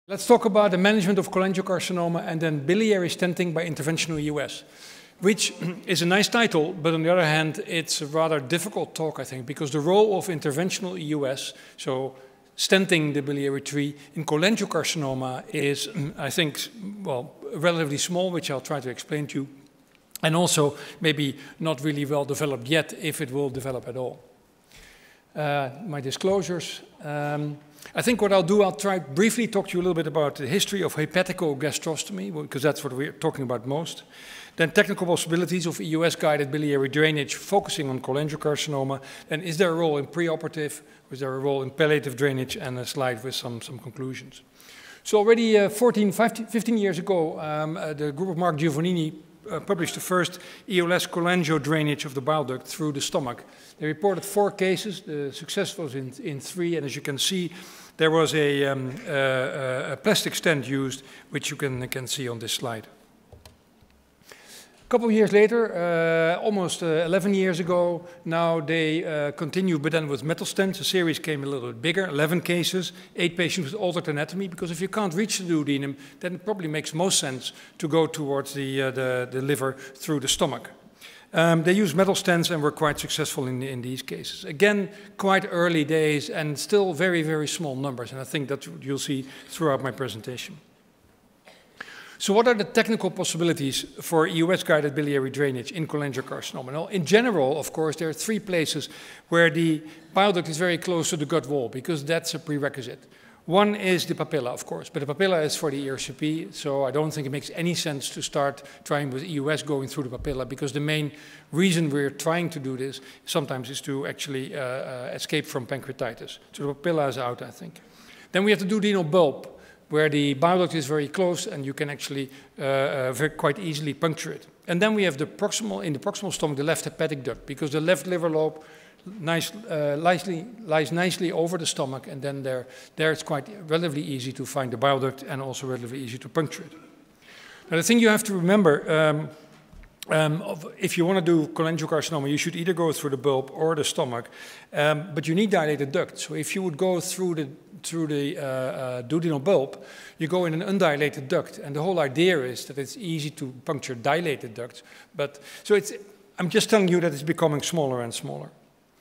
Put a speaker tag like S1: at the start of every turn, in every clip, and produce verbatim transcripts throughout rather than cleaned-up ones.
S1: Let's talk about the management of cholangiocarcinoma and then biliary stenting by interventional E U S, which is a nice title, but on the other hand, it's a rather difficult talk, I think, because the role of interventional E U S, so stenting the biliary tree in cholangiocarcinoma is, I think, well, relatively small, which I'll try to explain to you, and also maybe not really well developed yet, if it will develop at all. Uh, my disclosures. Um, I think what I'll do, I'll try briefly talk to you a little bit about the history of hepaticogastrostomy, because that's what we're talking about most. Then technical possibilities of E U S-guided biliary drainage, focusing on cholangiocarcinoma. Then is there a role in preoperative, or is there a role in palliative drainage, and a slide with some, some conclusions. So already uh, fourteen, fifteen years ago, um, uh, the group of Mark Giovannini Uh, published the first E O S cholangio drainage of the bile duct through the stomach. They reported four cases. The success was in, in three, and as you can see, there was a, um, uh, a plastic stent used, which you can, can see on this slide. A couple of years later, uh, almost uh, eleven years ago, now they uh, continue, but then with metal stents. The series came a little bit bigger, eleven cases, eight patients with altered anatomy, because if you can't reach the duodenum, then it probably makes most sense to go towards the, uh, the, the liver through the stomach. Um, they used metal stents and were quite successful in, in these cases. Again, quite early days and still very, very small numbers, and I think that you'll see throughout my presentation. So what are the technical possibilities for E U S-guided biliary drainage in cholangiocarcinoma? Well, in general, of course, there are three places where the bile duct is very close to the gut wall, because that's a prerequisite. One is the papilla, of course, but the papilla is for the E R C P, so I don't think it makes any sense to start trying with E U S going through the papilla, because the main reason we're trying to do this sometimes is to actually uh, uh, escape from pancreatitis. So the papilla is out, I think. Then we have the duodenal bulb, where the bile duct is very close and you can actually uh, uh, very quite easily puncture it. And then we have the proximal, in the proximal stomach, the left hepatic duct, because the left liver lobe nice, uh, nicely, lies nicely over the stomach, and then there, there it's quite relatively easy to find the bile duct and also relatively easy to puncture it. Now the thing you have to remember, um, Um, of, if you want to do cholangiocarcinoma, you should either go through the bulb or the stomach, um, but you need dilated duct. So if you would go through the, through the uh, uh, duodenal bulb, you go in an undilated duct, and the whole idea is that it's easy to puncture dilated ducts. But so it's, I'm just telling you that it's becoming smaller and smaller.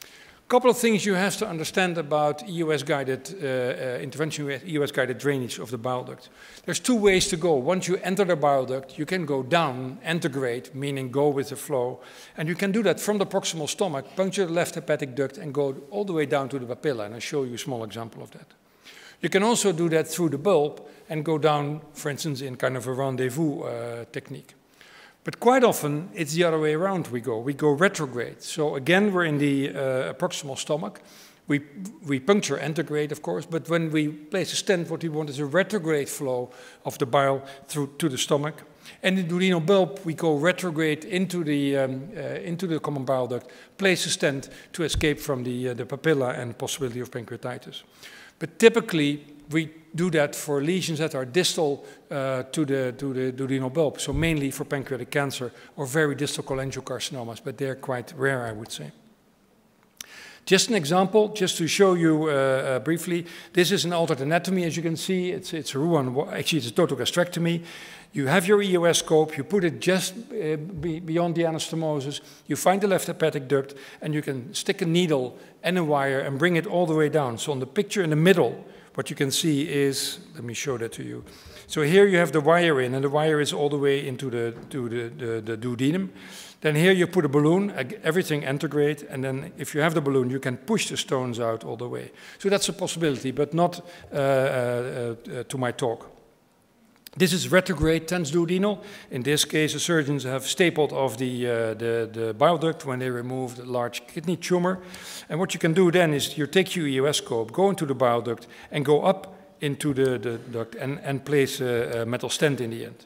S1: A couple of things you have to understand about E U S-guided uh, uh, intervention, E U S-guided drainage of the bile duct. There's two ways to go. Once you enter the bile duct, you can go down, integrate, meaning go with the flow, and you can do that from the proximal stomach, puncture the left hepatic duct, and go all the way down to the papilla, and I'll show you a small example of that. You can also do that through the bulb and go down, for instance, in kind of a rendezvous uh, technique. But quite often, it's the other way around we go. We go retrograde. So again, we're in the uh, proximal stomach. We, we puncture integrate, of course, but when we place a stent, what we want is a retrograde flow of the bile through to the stomach. And in the duodenal bulb, we go retrograde into the, um, uh, into the common bile duct, place a stent to escape from the, uh, the papilla and possibility of pancreatitis. But typically, we do that for lesions that are distal uh, to, the, to the duodenal bulb, so mainly for pancreatic cancer or very distal cholangiocarcinomas, but they're quite rare, I would say. Just an example, just to show you uh, uh, briefly, this is an altered anatomy, as you can see. It's, it's a Roux, actually it's a total gastrectomy. You have your E U S scope, you put it just uh, be beyond the anastomosis, you find the left hepatic duct, and you can stick a needle and a wire and bring it all the way down. So on the picture in the middle, what you can see is, let me show that to you. So here you have the wire in, and the wire is all the way into the, to the, the, the duodenum. Then here you put a balloon, everything integrate, and then if you have the balloon, you can push the stones out all the way. So that's a possibility, but not uh, uh, uh, to my talk. This is retrograde transduodenal. In this case, the surgeons have stapled off the, uh, the, the bile duct when they remove the large kidney tumor. And what you can do then is you take your E U S scope, go into the bile duct, and go up into the, the duct and, and place a, a metal stent in the end.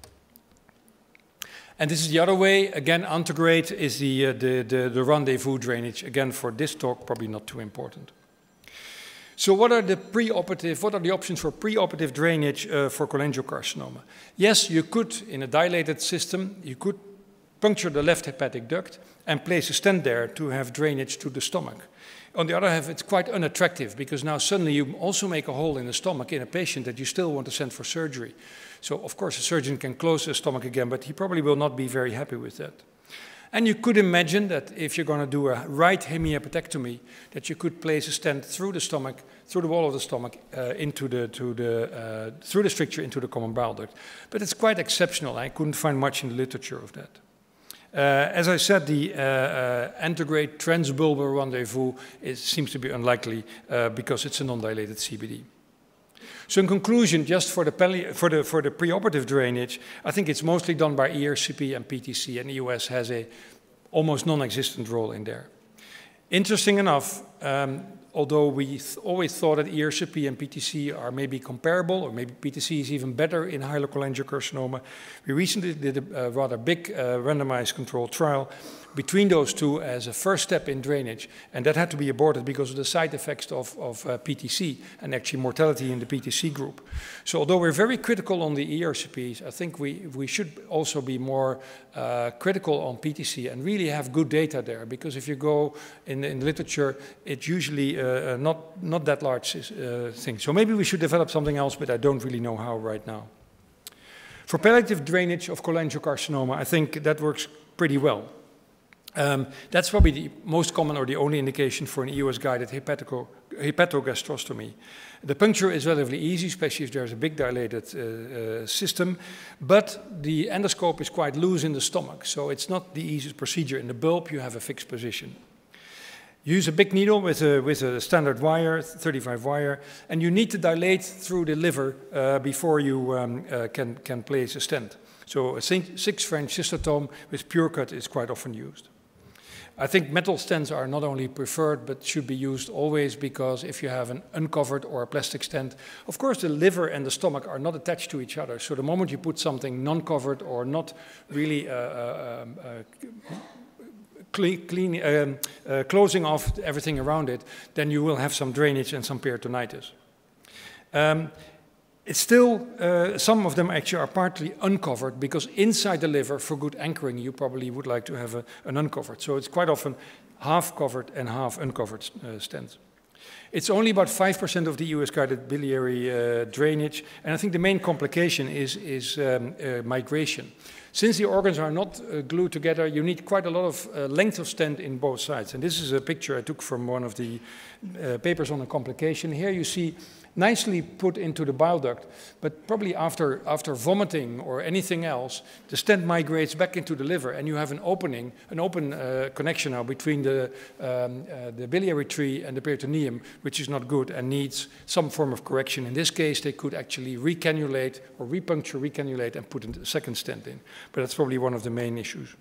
S1: And this is the other way. Again, integrate is the, uh, the, the, the rendezvous drainage. Again, for this talk, probably not too important. So what are the preoperative, what are the options for preoperative drainage uh, for cholangiocarcinoma? Yes, you could, in a dilated system, you could puncture the left hepatic duct and place a stent there to have drainage to the stomach. On the other hand, it's quite unattractive because now suddenly you also make a hole in the stomach in a patient that you still want to send for surgery. So of course a surgeon can close the stomach again, but he probably will not be very happy with that. And you could imagine that if you're going to do a right hemiapatectomy, that you could place a stent through the stomach, through the wall of the stomach, uh, into the, to the, uh, through the stricture into the common bile duct. But it's quite exceptional. I couldn't find much in the literature of that. Uh, as I said, the uh, uh, antegrade transbulbar rendezvous is, seems to be unlikely uh, because it's a non-dilated C B D. So in conclusion, just for the, for the, for the preoperative drainage, I think it's mostly done by E R C P and P T C, and the U S has a almost non-existent role in there. Interesting enough, um, although we th always thought that E R C P and P T C are maybe comparable, or maybe P T C is even better in high cholangiocarcinoma, we recently did a, a rather big uh, randomized controlled trial between those two as a first step in drainage, and that had to be aborted because of the side effects of, of uh, P T C and actually mortality in the P T C group. So although we're very critical on the E R C Ps, I think we, we should also be more uh, critical on P T C and really have good data there, because if you go in, in the literature, it's usually uh, not, not that large uh, thing. So maybe we should develop something else, but I don't really know how right now. For palliative drainage of cholangiocarcinoma, I think that works pretty well. Um, that's probably the most common or the only indication for an E U S-guided hepatogastrostomy. The puncture is relatively easy, especially if there's a big dilated uh, uh, system, but the endoscope is quite loose in the stomach, so it's not the easiest procedure. In the bulb, you have a fixed position. Use a big needle with a, with a standard wire, thirty-five wire, and you need to dilate through the liver uh, before you um, uh, can, can place a stent. So a six French cystotome with pure cut is quite often used. I think metal stents are not only preferred, but should be used always, because if you have an uncovered or a plastic stent, of course the liver and the stomach are not attached to each other. So the moment you put something non-covered or not really uh, uh, uh, clean, clean, um, uh, closing off everything around it, then you will have some drainage and some peritonitis. Um, It's still, uh, some of them actually are partly uncovered, because inside the liver, for good anchoring, you probably would like to have a, an uncovered. So it's quite often half covered and half uncovered uh, stents. It's only about five percent of the U S-guided biliary uh, drainage, and I think the main complication is, is um, uh, migration. Since the organs are not uh, glued together, you need quite a lot of uh, length of stent in both sides. And this is a picture I took from one of the uh, papers on the complication. Here you see nicely put into the bile duct, but probably after, after vomiting or anything else, the stent migrates back into the liver, and you have an opening, an open uh, connection now between the, um, uh, the biliary tree and the peritoneum, which is not good and needs some form of correction. In this case, they could actually recannulate or repuncture, recannulate, and put a second stent in. But that's probably one of the main issues.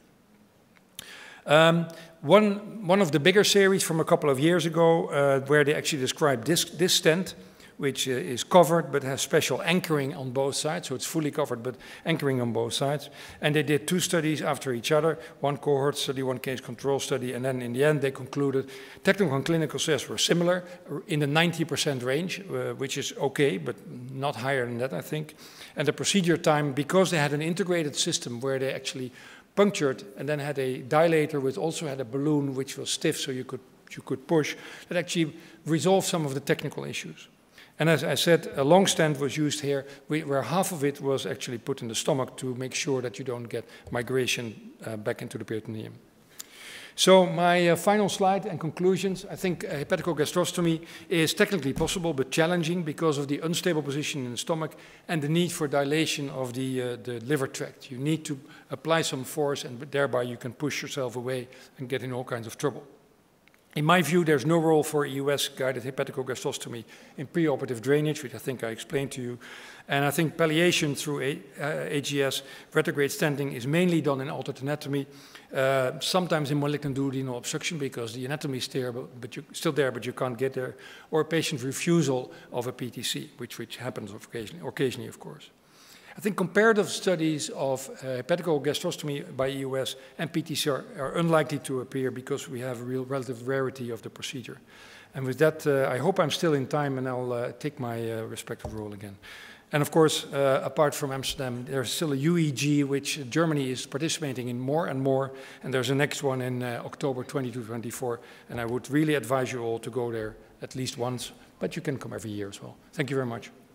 S1: Um, one, one of the bigger series from a couple of years ago, uh, where they actually described this, this stent, which uh, is covered but has special anchoring on both sides, so it's fully covered but anchoring on both sides. And they did two studies after each other, one cohort study, one case control study, and then in the end they concluded technical and clinical success were similar in the ninety percent range, uh, which is okay, but not higher than that, I think. And the procedure time, because they had an integrated system where they actually punctured and then had a dilator which also had a balloon which was stiff so you could, you could push, that actually resolved some of the technical issues. And as I said, a long stent was used here, where half of it was actually put in the stomach to make sure that you don't get migration uh, back into the peritoneum. So my uh, final slide and conclusions. I think uh, hepatogastrostomy is technically possible but challenging because of the unstable position in the stomach and the need for dilation of the, uh, the liver tract. You need to apply some force, and thereby you can push yourself away and get in all kinds of trouble. In my view, there's no role for U S-guided hepatogastrostomy in preoperative drainage, which I think I explained to you. And I think palliation through a, uh, A G S, retrograde stenting, is mainly done in altered anatomy, uh, sometimes in malignant duodenal obstruction because the anatomy is there, but you, still there, but you can't get there, or patient refusal of a P T C, which, which happens occasionally, occasionally, of course. I think comparative studies of uh, hepatogastrostomy by E U S and P T C are, are unlikely to appear because we have a real relative rarity of the procedure. And with that, uh, I hope I'm still in time, and I'll uh, take my uh, respective role again. And of course, uh, apart from Amsterdam, there's still a U E G, which Germany is participating in more and more. And there's a next one in uh, October twenty-two twenty-four. And I would really advise you all to go there at least once, but you can come every year as well. Thank you very much.